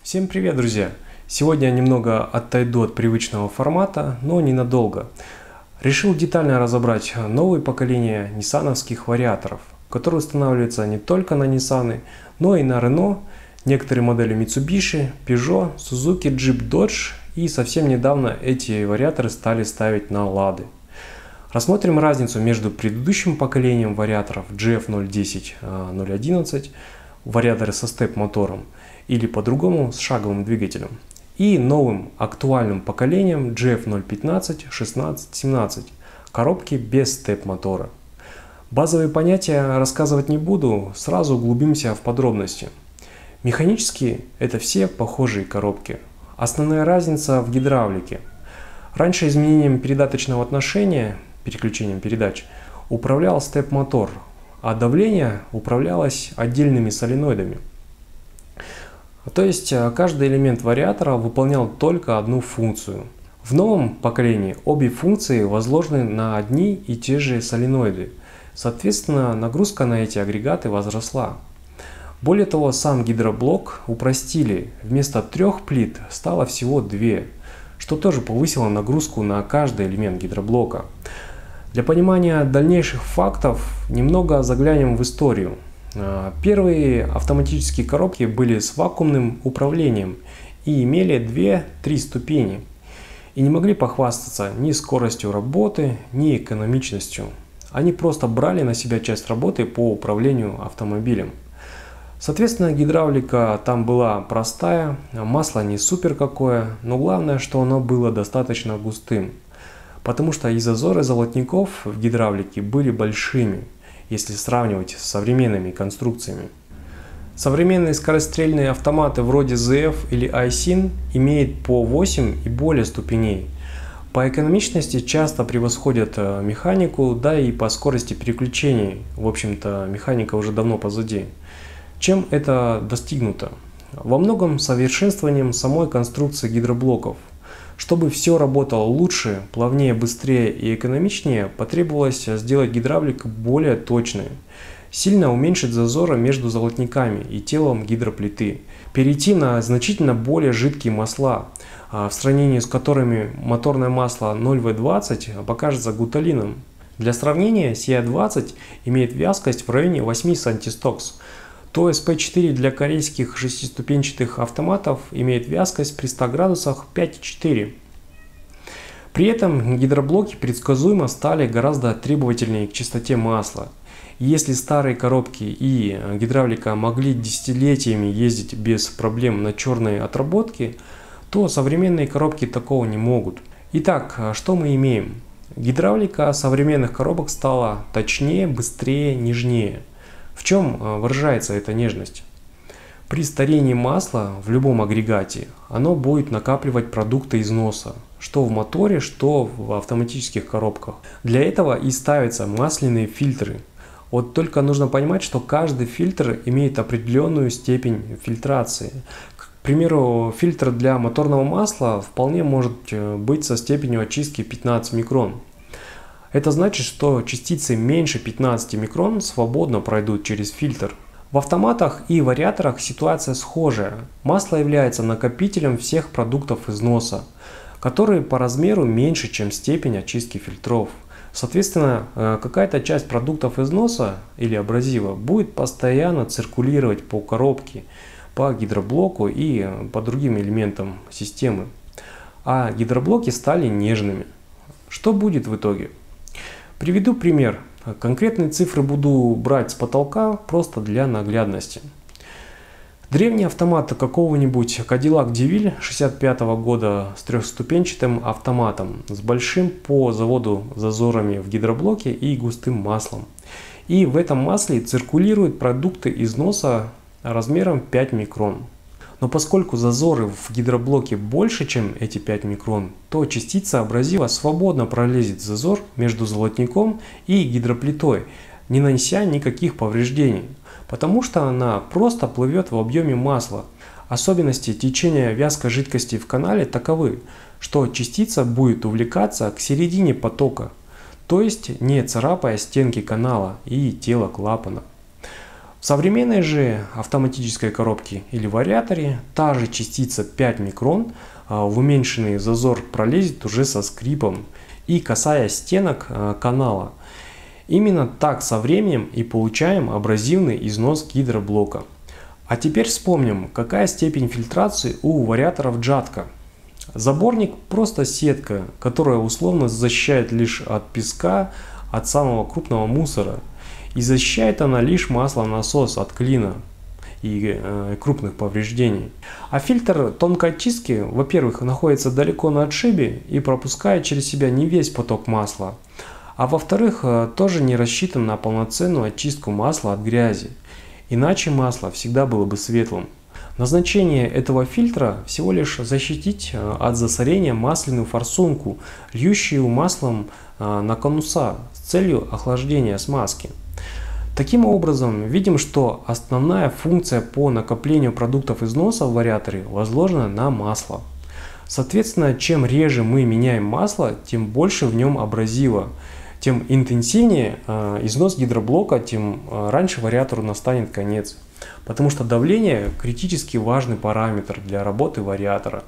Всем привет, друзья! Сегодня я немного отойду от привычного формата, но ненадолго. Решил детально разобрать новые поколения ниссановских вариаторов, которые устанавливаются не только на Nissan, но и на Renault, некоторые модели Mitsubishi, Peugeot, Suzuki, Jeep, Dodge, и совсем недавно эти вариаторы стали ставить на Lada. Рассмотрим разницу между предыдущим поколением вариаторов GF010, 011, вариаторы со степ-мотором, или по-другому с шаговым двигателем, и новым актуальным поколением GF015, 16, 17, коробки без степ-мотора. Базовые понятия рассказывать не буду, сразу углубимся в подробности. Механически это все похожие коробки. Основная разница в гидравлике. Раньше изменением передаточного отношения, переключением передач, управлял степ-мотор, а давление управлялось отдельными соленоидами. То есть каждый элемент вариатора выполнял только одну функцию. В новом поколении обе функции возложены на одни и те же соленоиды. Соответственно, нагрузка на эти агрегаты возросла. Более того, сам гидроблок упростили. Вместо 3 плит стало всего 2, что тоже повысило нагрузку на каждый элемент гидроблока. Для понимания дальнейших фактов немного заглянем в историю. Первые автоматические коробки были с вакуумным управлением и имели 2-3 ступени, и не могли похвастаться ни скоростью работы, ни экономичностью. Они просто брали на себя часть работы по управлению автомобилем. Соответственно, гидравлика там была простая, масло не супер какое, но главное, что оно было достаточно густым, потому что и зазоры золотников в гидравлике были большими, если сравнивать с современными конструкциями. Современные скорострельные автоматы вроде ZF или Aisin имеют по 8 и более ступеней. По экономичности часто превосходят механику, да и по скорости переключений. В общем-то, механика уже давно позади. Чем это достигнуто? Во многом совершенствованием самой конструкции гидроблоков. Чтобы все работало лучше, плавнее, быстрее и экономичнее, потребовалось сделать гидравлику более точной, сильно уменьшить зазоры между золотниками и телом гидроплиты, перейти на значительно более жидкие масла, в сравнении с которыми моторное масло 0В20 покажется гуталином. Для сравнения, CI20 имеет вязкость в районе 8 сантистокс, то SP4 для корейских шестиступенчатых автоматов имеет вязкость при 100 градусах 5,4. При этом гидроблоки предсказуемо стали гораздо требовательнее к чистоте масла. Если старые коробки и гидравлика могли десятилетиями ездить без проблем на черной отработке, то современные коробки такого не могут. Итак, что мы имеем? Гидравлика современных коробок стала точнее, быстрее, нежнее. В чем выражается эта нежность? При старении масла в любом агрегате оно будет накапливать продукты износа, что в моторе, что в автоматических коробках. Для этого и ставятся масляные фильтры. Вот только нужно понимать, что каждый фильтр имеет определенную степень фильтрации. К примеру, фильтр для моторного масла вполне может быть со степенью очистки 15 микрон. Это значит, что частицы меньше 15 микрон свободно пройдут через фильтр. В автоматах и вариаторах ситуация схожая. Масло является накопителем всех продуктов износа, которые по размеру меньше, чем степень очистки фильтров. Соответственно, какая-то часть продуктов износа или абразива будет постоянно циркулировать по коробке, по гидроблоку и по другим элементам системы. А гидроблоки стали нежными. Что будет в итоге? Приведу пример. Конкретные цифры буду брать с потолка просто для наглядности. Древний автомат какого-нибудь Cadillac DeVille 65 года с трехступенчатым автоматом, с большим по заводу зазорами в гидроблоке и густым маслом. И в этом масле циркулируют продукты износа размером 5 микрон. Но поскольку зазоры в гидроблоке больше, чем эти 5 микрон, то частица абразива свободно пролезет в зазор между золотником и гидроплитой, не нанеся никаких повреждений, потому что она просто плывет в объеме масла. Особенности течения вязкой жидкости в канале таковы, что частица будет увлекаться к середине потока, то есть не царапая стенки канала и тело клапана. В современной же автоматической коробке или вариаторе та же частица 5 микрон в уменьшенный зазор пролезет уже со скрипом и касаясь стенок канала. Именно так со временем и получаем абразивный износ гидроблока. А теперь вспомним, какая степень фильтрации у вариаторов Джатка. Заборник просто сетка, которая условно защищает лишь от песка, от самого крупного мусора. И защищает она лишь маслонасос от клина и крупных повреждений. А фильтр тонкой очистки, во-первых, находится далеко на отшибе и пропускает через себя не весь поток масла. А во-вторых, тоже не рассчитан на полноценную очистку масла от грязи. Иначе масло всегда было бы светлым. Назначение этого фильтра всего лишь защитить от засорения масляную форсунку, льющую маслом на конуса с целью охлаждения смазки. Таким образом, видим, что основная функция по накоплению продуктов износа в вариаторе возложена на масло. Соответственно, чем реже мы меняем масло, тем больше в нем абразива, тем интенсивнее износ гидроблока, тем раньше вариатору настанет конец. Потому что давление критически важный параметр для работы вариатора.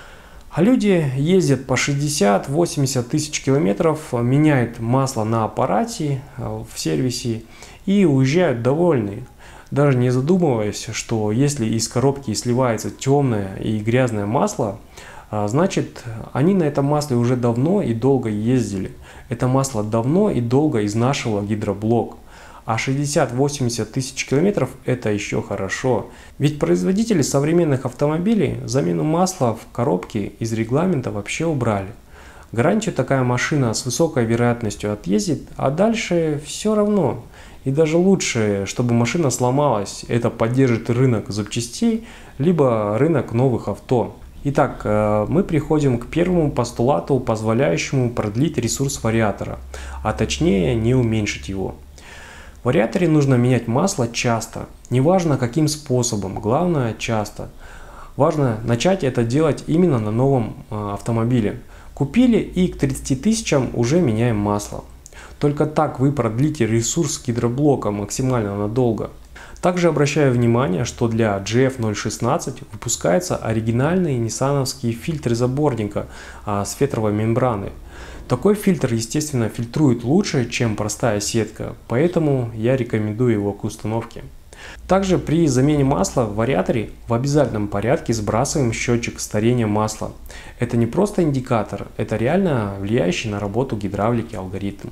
А люди ездят по 60-80 тысяч километров, меняют масло на аппарате в сервисе и уезжают довольны, даже не задумываясь, что если из коробки сливается темное и грязное масло, значит они на этом масле уже давно и долго ездили. Это масло давно и долго изнашивало гидроблок. А 60-80 тысяч километров это еще хорошо. Ведь производители современных автомобилей замену масла в коробке из регламента вообще убрали. Гарантию такая машина с высокой вероятностью отъездит, а дальше все равно. И даже лучше, чтобы машина сломалась, это поддержит рынок запчастей, либо рынок новых авто. Итак, мы приходим к первому постулату, позволяющему продлить ресурс вариатора, а точнее не уменьшить его. В вариаторе нужно менять масло часто, неважно каким способом, главное часто. Важно начать это делать именно на новом автомобиле. Купили и к 30 тысячам уже меняем масло. Только так вы продлите ресурс гидроблока максимально надолго. Также обращаю внимание, что для GF016 выпускаются оригинальные ниссановские фильтры заборника с фетровой мембраной. Такой фильтр, естественно, фильтрует лучше, чем простая сетка, поэтому я рекомендую его к установке. Также при замене масла в вариаторе в обязательном порядке сбрасываем счетчик старения масла. Это не просто индикатор, это реально влияющий на работу гидравлики алгоритм.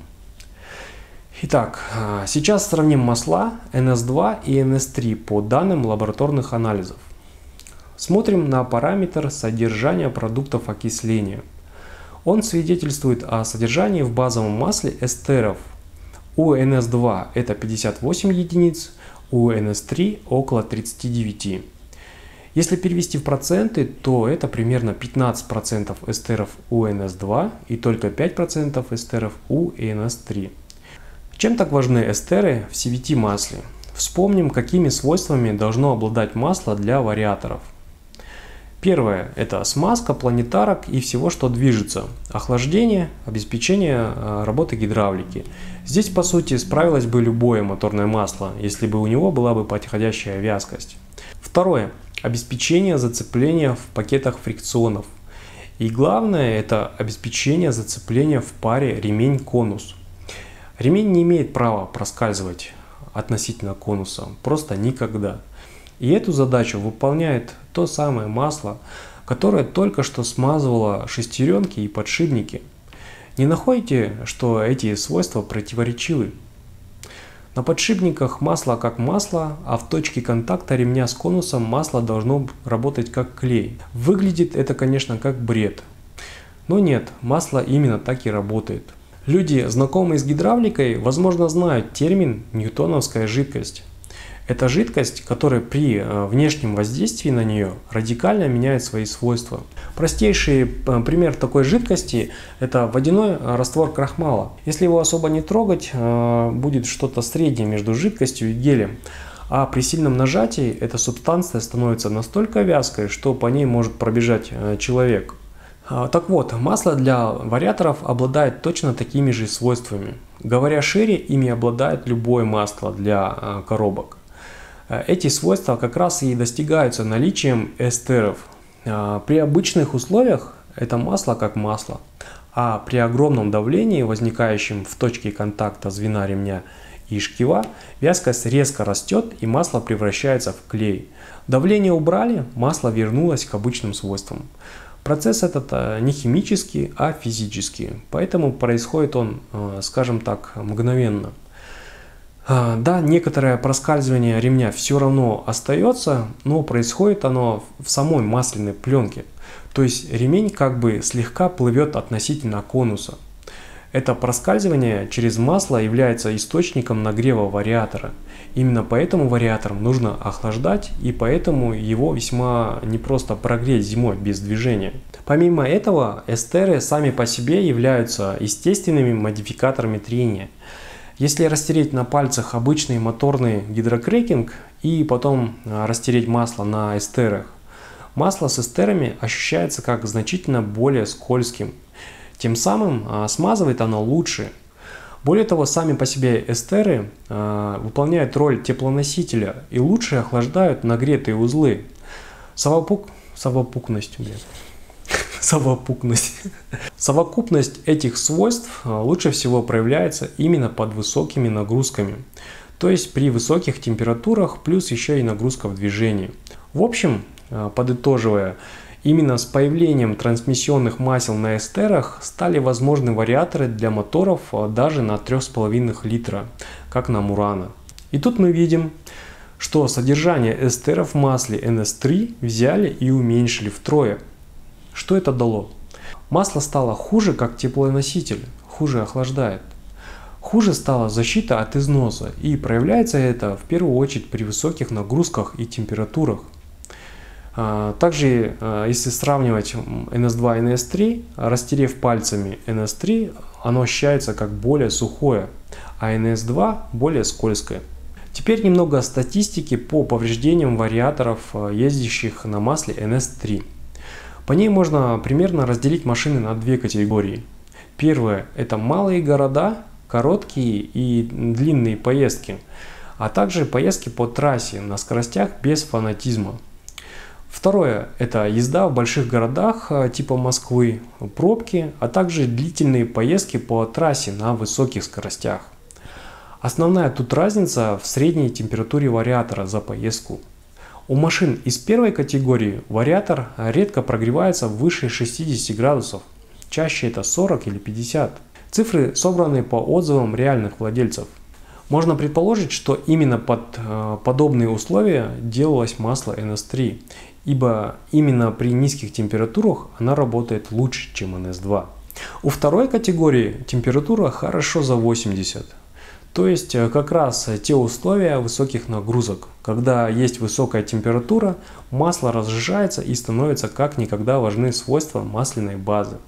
Итак, сейчас сравним масла NS2 и NS3 по данным лабораторных анализов. Смотрим на параметр содержания продуктов окисления. Он свидетельствует о содержании в базовом масле эстеров. У NS2 это 58 единиц, у NS3 около 39. Если перевести в проценты, то это примерно 15% эстеров у NS2 и только 5% эстеров у NS3. Чем так важны эстеры в CVT масле? Вспомним, какими свойствами должно обладать масло для вариаторов. Первое – это смазка планетарок и всего, что движется. Охлаждение, обеспечение работы гидравлики. Здесь, по сути, справилось бы любое моторное масло, если бы у него была бы подходящая вязкость. Второе – обеспечение зацепления в пакетах фрикционов. И главное – это обеспечение зацепления в паре ремень-конус. Ремень не имеет права проскальзывать относительно конуса, просто никогда. И эту задачу выполняет то самое масло, которое только что смазывало шестеренки и подшипники. Не находите, что эти свойства противоречивы? На подшипниках масло как масло, а в точке контакта ремня с конусом масло должно работать как клей. Выглядит это, конечно, как бред. Но нет, масло именно так и работает. Люди, знакомые с гидравликой, возможно, знают термин «ньютоновская жидкость». Это жидкость, которая при внешнем воздействии на нее радикально меняет свои свойства. Простейший пример такой жидкости – это водяной раствор крахмала. Если его особо не трогать, будет что-то среднее между жидкостью и гелем. А при сильном нажатии эта субстанция становится настолько вязкой, что по ней может пробежать человек. Так вот, масло для вариаторов обладает точно такими же свойствами. Говоря шире, ими обладает любое масло для коробок. Эти свойства как раз и достигаются наличием эстеров. При обычных условиях это масло как масло, а при огромном давлении, возникающем в точке контакта звена ремня и шкива, вязкость резко растет и масло превращается в клей. Давление убрали, масло вернулось к обычным свойствам. Процесс этот не химический, а физический, поэтому происходит он, скажем так, мгновенно. Да, некоторое проскальзывание ремня все равно остается, но происходит оно в самой масляной пленке. То есть ремень как бы слегка плывет относительно конуса. Это проскальзывание через масло является источником нагрева вариатора. Именно поэтому вариатор нужно охлаждать, и поэтому его весьма непросто прогреть зимой без движения. Помимо этого, эстеры сами по себе являются естественными модификаторами трения. Если растереть на пальцах обычный моторный гидрокрекинг и потом растереть масло на эстерах, масло с эстерами ощущается как значительно более скользким. Тем самым смазывает оно лучше. Более того, сами по себе эстеры выполняют роль теплоносителя и лучше охлаждают нагретые узлы. Совокупность этих свойств лучше всего проявляется именно под высокими нагрузками, то есть при высоких температурах плюс еще и нагрузка в движении. В общем, подытоживая, именно с появлением трансмиссионных масел на эстерах стали возможны вариаторы для моторов даже на 3,5 литра, как на Murano. И тут мы видим, что содержание эстеров в масле NS3 взяли и уменьшили втрое. Что это дало? Масло стало хуже как теплоноситель, хуже охлаждает. Хуже стала защита от износа, и проявляется это в первую очередь при высоких нагрузках и температурах. Также, если сравнивать NS2 и NS3, растерев пальцами NS3, оно ощущается как более сухое, а NS2 более скользкое. Теперь немного статистики по повреждениям вариаторов, ездящих на масле NS3. По ней можно примерно разделить машины на две категории. Первое – это малые города, короткие и длинные поездки, а также поездки по трассе на скоростях без фанатизма. Второе – это езда в больших городах типа Москвы, пробки, а также длительные поездки по трассе на высоких скоростях. Основная тут разница в средней температуре вариатора за поездку. У машин из первой категории вариатор редко прогревается выше 60 градусов, чаще это 40 или 50. Цифры собраны по отзывам реальных владельцев. Можно предположить, что именно под подобные условия делалось масло NS3, ибо именно при низких температурах она работает лучше, чем NS2. У второй категории температура хорошо за 80. То есть как раз те условия высоких нагрузок, когда есть высокая температура, масло разжижается и становится как никогда важны свойства масляной базы.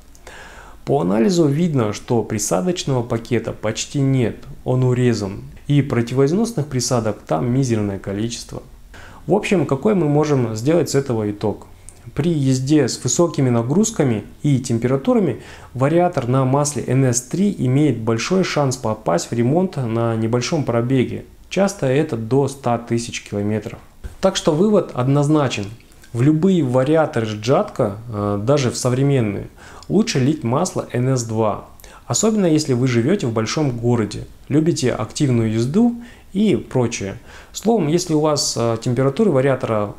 По анализу видно, что присадочного пакета почти нет, он урезан, и противоизносных присадок там мизерное количество. В общем, какой мы можем сделать с этого итог? При езде с высокими нагрузками и температурами вариатор на масле NS3 имеет большой шанс попасть в ремонт на небольшом пробеге. Часто это до 100 тысяч километров. Так что вывод однозначен. В любые вариаторы сжатка, даже в современные, лучше лить масло NS2. Особенно если вы живете в большом городе, любите активную езду и прочее. Словом, если у вас температура вариатора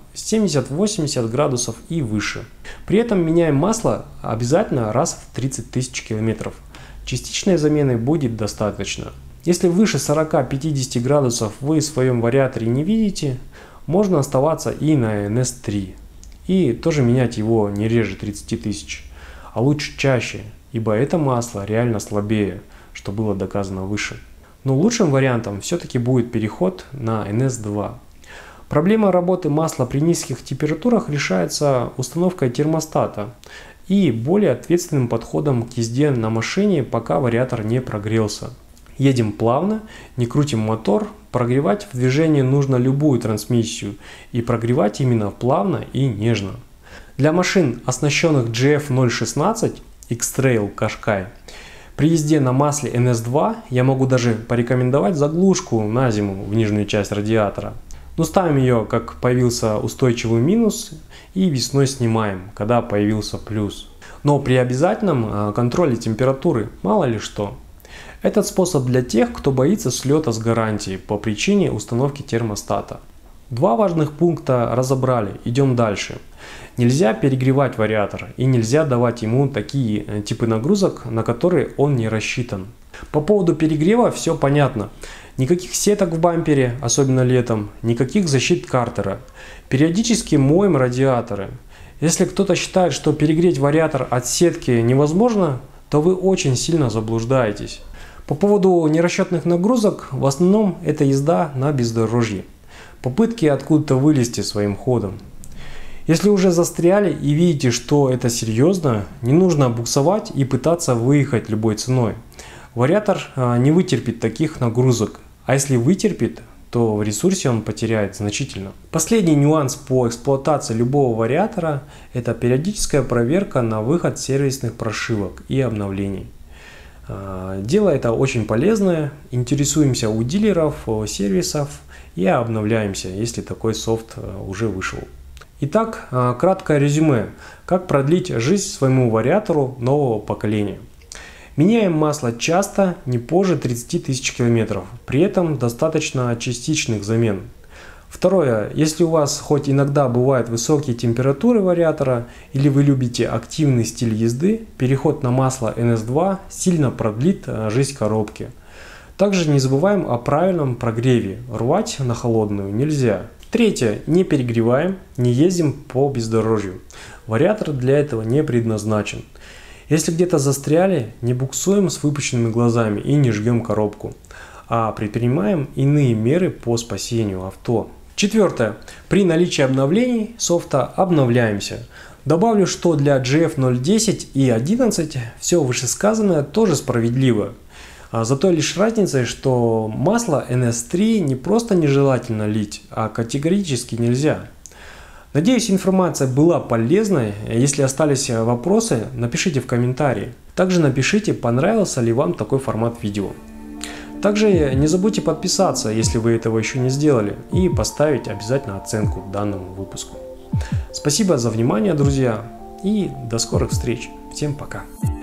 70-80 градусов и выше. При этом меняем масло обязательно раз в 30 тысяч километров. Частичной замены будет достаточно. Если выше 40-50 градусов вы в своем вариаторе не видите, можно оставаться и на NS3. И тоже менять его не реже 30 тысяч, а лучше чаще, ибо это масло реально слабее, что было доказано выше. Но лучшим вариантом все-таки будет переход на NS2. Проблема работы масла при низких температурах решается установкой термостата и более ответственным подходом к езде на машине, пока вариатор не прогрелся. Едем плавно, не крутим мотор, прогревать в движении нужно любую трансмиссию и прогревать именно плавно и нежно. Для машин, оснащенных GF016 X-Trail Qashqai, при езде на масле NS2 я могу даже порекомендовать заглушку на зиму в нижнюю часть радиатора. Но ставим ее, как появился устойчивый минус, и весной снимаем, когда появился плюс. Но при обязательном контроле температуры, мало ли что. Этот способ для тех, кто боится слета с гарантии по причине установки термостата. Два важных пункта разобрали, идем дальше. Нельзя перегревать вариатор и нельзя давать ему такие типы нагрузок, на которые он не рассчитан. По поводу перегрева все понятно. Никаких сеток в бампере, особенно летом, никаких защит картера. Периодически моем радиаторы. Если кто-то считает, что перегреть вариатор от сетки невозможно, то вы очень сильно заблуждаетесь. По поводу нерасчетных нагрузок, в основном это езда на бездорожье. Попытки откуда-то вылезти своим ходом. Если уже застряли и видите, что это серьезно, не нужно буксовать и пытаться выехать любой ценой. Вариатор не вытерпит таких нагрузок, а если вытерпит, то в ресурсе он потеряет значительно. Последний нюанс по эксплуатации любого вариатора – это периодическая проверка на выход сервисных прошивок и обновлений. Дело это очень полезное, интересуемся у дилеров, сервисов и обновляемся, если такой софт уже вышел. Итак, краткое резюме, как продлить жизнь своему вариатору нового поколения. Меняем масло часто, не позже 30 тысяч километров, при этом достаточно частичных замен. Второе, если у вас хоть иногда бывают высокие температуры вариатора или вы любите активный стиль езды, переход на масло NS2 сильно продлит жизнь коробки. Также не забываем о правильном прогреве, рвать на холодную нельзя. Третье, не перегреваем, не ездим по бездорожью. Вариатор для этого не предназначен. Если где-то застряли, не буксуем с выпущенными глазами и не жгем коробку, а предпринимаем иные меры по спасению авто. Четвертое. При наличии обновлений софта обновляемся. Добавлю, что для GF010 и 11 все вышесказанное тоже справедливо. За той лишь разницей, что масло NS3 не просто нежелательно лить, а категорически нельзя. Надеюсь, информация была полезной. Если остались вопросы, напишите в комментарии. Также напишите, понравился ли вам такой формат видео. Также не забудьте подписаться, если вы этого еще не сделали, и поставить обязательно оценку данному выпуску. Спасибо за внимание, друзья, и до скорых встреч. Всем пока.